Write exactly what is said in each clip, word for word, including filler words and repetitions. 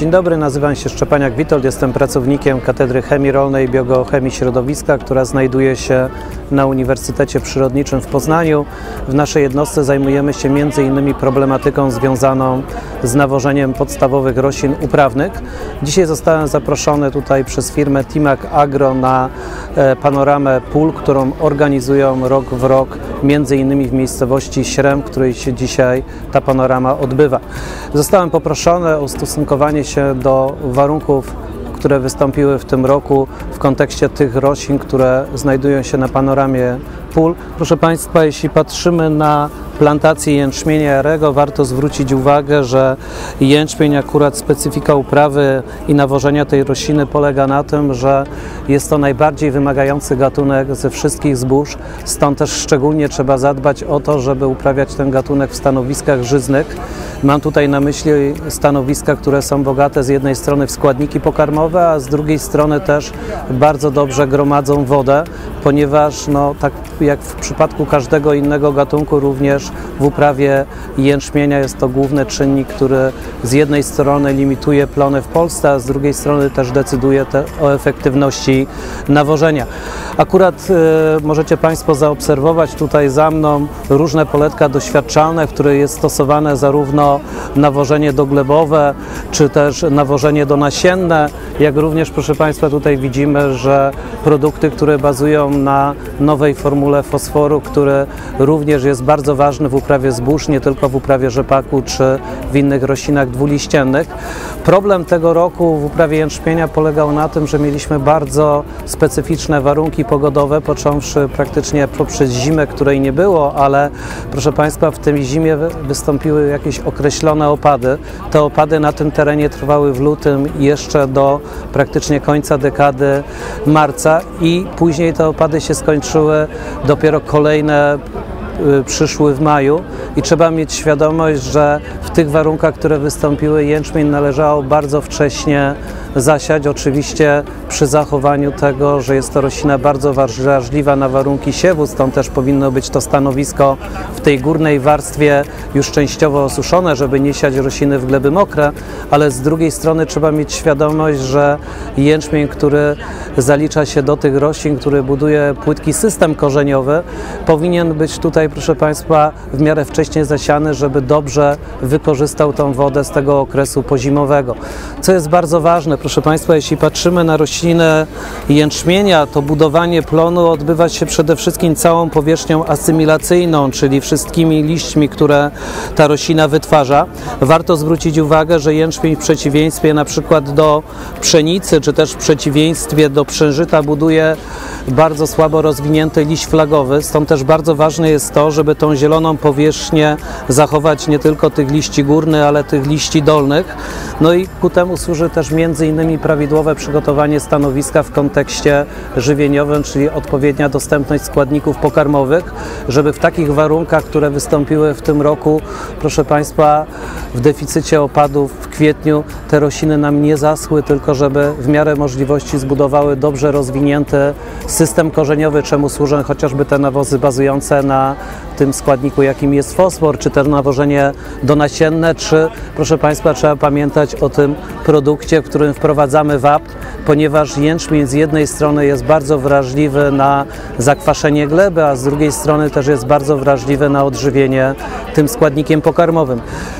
Dzień dobry, nazywam się Szczepaniak Witold, jestem pracownikiem Katedry Chemii Rolnej i Biogeochemii Środowiska, która znajduje się na Uniwersytecie Przyrodniczym w Poznaniu. W naszej jednostce zajmujemy się między innymi problematyką związaną z nawożeniem podstawowych roślin uprawnych. Dzisiaj zostałem zaproszony tutaj przez firmę Timac Agro na panoramę pól, którą organizują rok w rok między innymi w miejscowości Śrem, w której się dzisiaj ta panorama odbywa. Zostałem poproszony o ustosunkowanie się do warunków, które wystąpiły w tym roku w kontekście tych roślin, które znajdują się na panoramie pól. Proszę Państwa, jeśli patrzymy na plantację jęczmienia jarego, warto zwrócić uwagę, że jęczmień, akurat specyfika uprawy i nawożenia tej rośliny polega na tym, że jest to najbardziej wymagający gatunek ze wszystkich zbóż, stąd też szczególnie trzeba zadbać o to, żeby uprawiać ten gatunek w stanowiskach żyznych. Mam tutaj na myśli stanowiska, które są bogate z jednej strony w składniki pokarmowe, a z drugiej strony też bardzo dobrze gromadzą wodę, ponieważ no, tak jak w przypadku każdego innego gatunku, również w uprawie jęczmienia jest to główny czynnik, który z jednej strony limituje plony w Polsce, a z drugiej strony też decyduje te, o efektywności nawożenia. Akurat y, możecie Państwo zaobserwować tutaj za mną różne poletka doświadczalne, w których jest stosowane zarówno nawożenie doglebowe, czy też nawożenie donasienne, jak również, proszę Państwa, tutaj widzimy, że produkty, które bazują na nowej formule fosforu, który również jest bardzo ważny w uprawie zbóż, nie tylko w uprawie rzepaku czy w innych roślinach dwuliściennych. Problem tego roku w uprawie jęczmienia polegał na tym, że mieliśmy bardzo specyficzne warunki pogodowe, począwszy praktycznie poprzez zimę, której nie było, ale proszę Państwa, w tej zimie wystąpiły jakieś określone opady. Te opady na tym terenie trwały w lutym jeszcze do praktycznie końca dekady marca i później te opady się skończyły, dopiero kolejne przyszły w maju i trzeba mieć świadomość, że w tych warunkach, które wystąpiły, jęczmień należało bardzo wcześnie zasiać, oczywiście przy zachowaniu tego, że jest to roślina bardzo wrażliwa na warunki siewu, stąd też powinno być to stanowisko w tej górnej warstwie już częściowo osuszone, żeby nie siać rośliny w gleby mokre, ale z drugiej strony trzeba mieć świadomość, że jęczmień, który zalicza się do tych roślin, który buduje płytki system korzeniowy, powinien być tutaj, proszę Państwa, w miarę wcześnie zasiany, żeby dobrze wykorzystał tą wodę z tego okresu pozimowego. Co jest bardzo ważne, proszę Państwa, jeśli patrzymy na roślinę jęczmienia, to budowanie plonu odbywa się przede wszystkim całą powierzchnią asymilacyjną, czyli wszystkimi liśćmi, które ta roślina wytwarza. Warto zwrócić uwagę, że jęczmień w przeciwieństwie na przykład do pszenicy, czy też w przeciwieństwie do przężyta buduje bardzo słabo rozwinięty liść flagowy, stąd też bardzo ważne jest to, żeby tą zieloną powierzchnię zachować nie tylko tych liści górnych, ale tych liści dolnych. No i ku temu służy też między innymi prawidłowe przygotowanie stanowiska w kontekście żywieniowym, czyli odpowiednia dostępność składników pokarmowych, żeby w takich warunkach, które wystąpiły w tym roku, proszę Państwa, w deficycie opadów w kwietniu, te rośliny nam nie zaschły, tylko żeby w miarę możliwości zbudowały dobrze rozwinięty system korzeniowy, czemu służą chociażby te nawozy bazujące na tym składniku, jakim jest fosfor, czy też nawożenie donasienne, czy, proszę Państwa, trzeba pamiętać o tym produkcie, w którym wprowadzamy wapń, ponieważ jęczmień z jednej strony jest bardzo wrażliwy na zakwaszenie gleby, a z drugiej strony też jest bardzo wrażliwy na odżywienie tym składnikiem pokarmowym.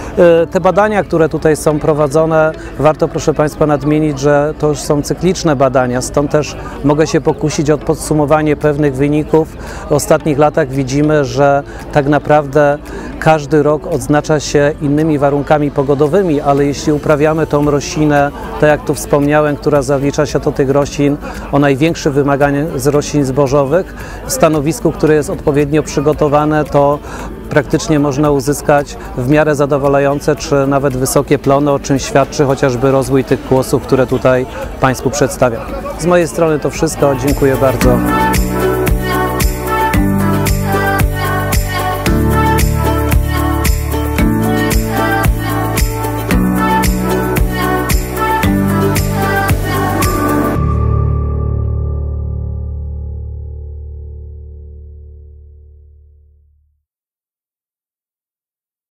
Te badania, które tutaj są prowadzone, warto, proszę Państwa, nadmienić, że to już są cykliczne badania, stąd też mogę się pokusić o podsumowanie pewnych wyników. W ostatnich latach widzimy, że tak naprawdę każdy rok odznacza się innymi warunkami pogodowymi, ale jeśli uprawiamy tą roślinę, tak jak tu wspomniałem, która zalicza się do tych roślin o największe wymagania z roślin zbożowych, w stanowisku, które jest odpowiednio przygotowane, to praktycznie można uzyskać w miarę zadowalające czy nawet wysokie plony, o czym świadczy chociażby rozwój tych kłosów, które tutaj Państwu przedstawiam. Z mojej strony to wszystko. Dziękuję bardzo.